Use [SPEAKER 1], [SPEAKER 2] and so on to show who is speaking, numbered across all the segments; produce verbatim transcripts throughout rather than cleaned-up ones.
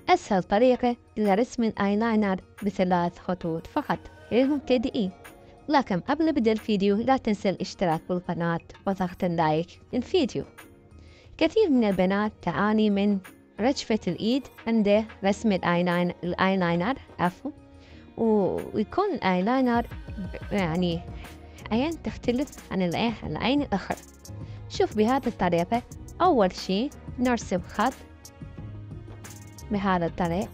[SPEAKER 1] أسهل طريقة لرسم الآيلاينر بثلاث خطوط فقط للمبتدئين. لكن قبل بدء الفيديو لا تنسى الاشتراك بالقناة وضغط اللايك للفيديو. كثير من البنات تعاني من رجفة الإيد عند رسم الآيلاينر الآيلاينر عفوا ويكون الآيلاينر يعني عين تختلف عن العين العين الآخر. شوف بهذه الطريقة، أول شيء نرسم خط بهذا الطريق،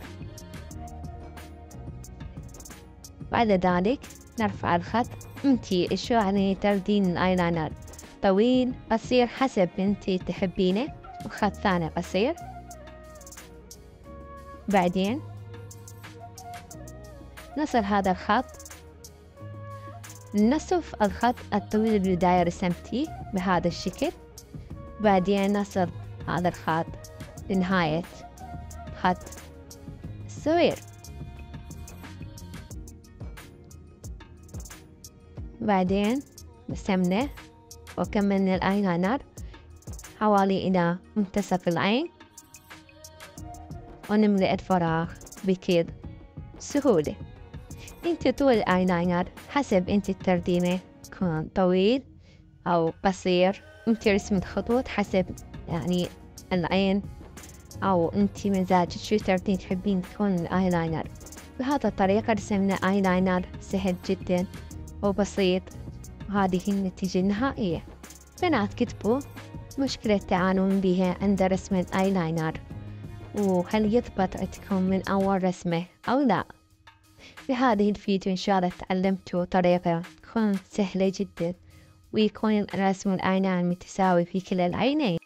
[SPEAKER 1] بعد ذلك نرفع الخط. انتي شو يعني تردين الايلاينر طويل قصير حسب انتي تحبينه، وخط ثاني قصير. بعدين نصل هذا الخط، نصف الخط الطويل اللي داير رسمتيه بهذا الشكل. بعدين نصل هذا الخط لنهاية خط صغير. بعدين رسمنا وكملنا الآيلاينر حوالي إلى منتصف العين، ونملئ الفراغ بكل سهولة. انت طول الآيلاينر حسب انت تردينه، يكون طويل أو قصير. انت رسم الخطوط حسب يعني العين أو انت مزاجك شو تردين تحبين تكون الآيلاينر. بهذا الطريقة رسمنا آيلاينر سهل جدا وبسيط، وهذه هي النتيجة النهائية. بنات كتبوا مشكلة تعانون بها عند رسم الآيلاينر، وهل يضبط عندكم من أول رسمة أو لا. في هذه الفيديو إن شاء الله تعلمتوا طريقة تكون سهلة جدا، ويكون رسم الآيلاينر متساوي في كلا العينين.